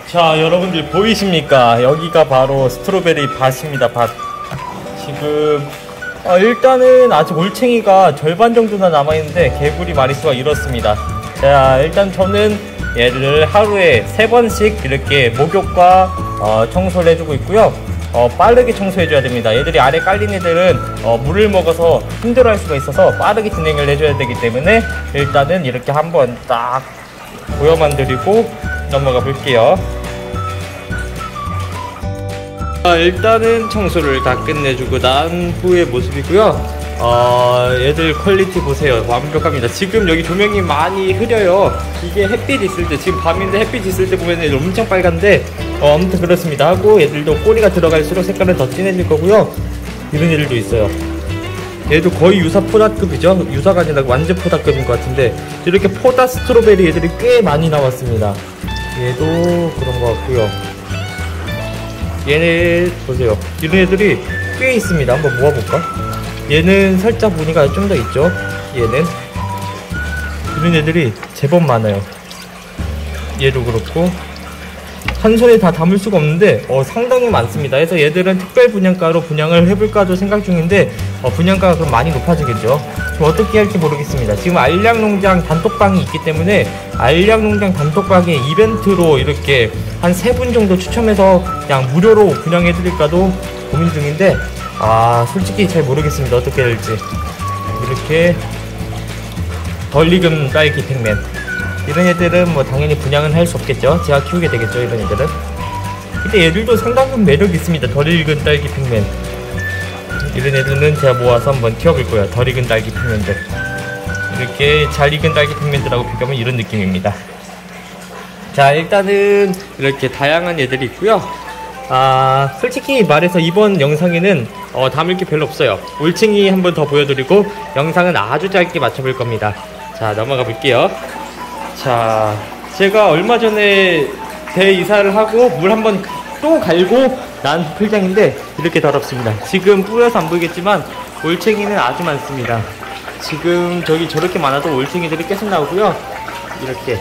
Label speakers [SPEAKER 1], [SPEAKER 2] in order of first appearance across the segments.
[SPEAKER 1] 자, 여러분들 보이십니까? 여기가 바로 스트로베리 밭입니다. 밭. 지금 일단은 아직 올챙이가 절반 정도나 남아있는데 개구리 마리수가 이렇습니다. 자, 일단 저는 얘를 하루에 3번씩 이렇게 목욕과 청소를 해주고 있고요. 빠르게 청소해줘야 됩니다. 얘들이 아래 깔린 애들은 물을 먹어서 힘들어할 수가 있어서 빠르게 진행을 해줘야 되기 때문에 일단은 이렇게 한번 딱 보여만 드리고 넘어가 볼게요. 일단은 청소를 다 끝내주고 난 후의 모습이고요. 얘들 퀄리티 보세요. 완벽합니다. 지금 여기 조명이 많이 흐려요. 이게 햇빛 있을 때, 지금 밤인데 햇빛 있을 때 보면 얘들 엄청 빨간데 아무튼 그렇습니다 하고, 얘들도 꼬리가 들어갈수록 색깔은 더 진해질 거고요. 이런 애들도 있어요. 얘도 거의 유사 포다급이죠. 유사가 아니라 완전 포다급인 것 같은데, 이렇게 포다 스트로베리 애들이 꽤 많이 나왔습니다. 얘도 그런 것 같고요. 얘네 보세요. 이런 애들이 꽤 있습니다. 한번 모아볼까? 얘는 살짝 무늬가 좀 더 있죠. 얘는 이런 애들이 제법 많아요. 얘도 그렇고 한 손에 다 담을 수가 없는데 상당히 많습니다. 그래서 얘들은 특별 분양가로 분양을 해볼까도 생각 중인데 분양가가 그럼 많이 높아지겠죠. 좀 어떻게 할지 모르겠습니다. 지금 알약농장 단톡방이 있기 때문에 알약농장 단톡방에 이벤트로 이렇게 한 3분 정도 추첨해서 그냥 무료로 분양해드릴까도 고민 중인데 솔직히 잘 모르겠습니다. 어떻게 될지. 이렇게 덜 익은 딸기 팩맨, 이런 애들은 뭐 당연히 분양은 할 수 없겠죠. 제가 키우게 되겠죠, 이런 애들은. 근데 얘들도 상당히 매력이 있습니다. 덜 익은 딸기 팩맨, 이런 애들은 제가 모아서 한번 키워볼 거예요. 덜 익은 딸기 팩맨들. 이렇게 잘 익은 딸기 팩맨들하고 비교하면 이런 느낌입니다. 자, 일단은 이렇게 다양한 애들이 있고요. 솔직히 말해서 이번 영상에는 담을 게 별로 없어요. 올챙이 한번 더 보여드리고 영상은 아주 짧게 맞춰볼 겁니다. 자, 넘어가 볼게요. 자, 제가 얼마 전에 대이사를 하고 물 한번 또 갈고 난 풀장인데 이렇게 더럽습니다. 지금 뿌려서 안 보이겠지만 올챙이는 아주 많습니다. 지금 저기 저렇게 많아도 올챙이들이 계속 나오고요. 이렇게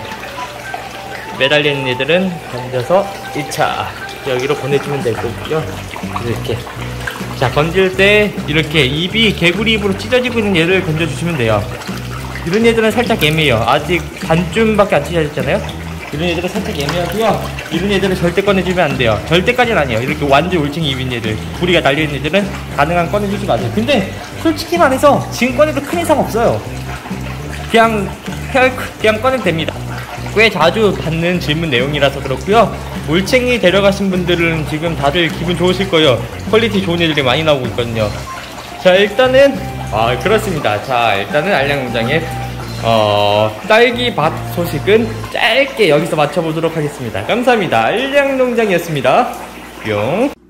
[SPEAKER 1] 매달리는 애들은 건져서 1차 여기로 보내주면 될 거고요. 이렇게 자, 건질 때 이렇게 입이 개구리 입으로 찢어지고 있는 얘를 건져주시면 돼요. 이런 애들은 살짝 애매해요. 아직 반쯤밖에 안 찢어졌잖아요. 이런 애들은 살짝 애매하고요. 이런 애들은 절대 꺼내주면 안 돼요. 절대까지는 아니에요. 이렇게 완전 올챙이 입인 애들, 부리가 달려있는 애들은 가능한 꺼내주지 마세요. 근데 솔직히 말해서 지금 꺼내도 큰 이상 없어요. 그냥 꺼내도 됩니다. 꽤 자주 받는 질문 내용이라서 그렇고요. 올챙이 데려가신 분들은 지금 다들 기분 좋으실 거예요. 퀄리티 좋은 애들이 많이 나오고 있거든요. 자, 일단은 그렇습니다. 자, 일단은 알약농장의 딸기밭 소식은 짧게 여기서 마쳐보도록 하겠습니다. 감사합니다. 알약농장이었습니다. 뿅.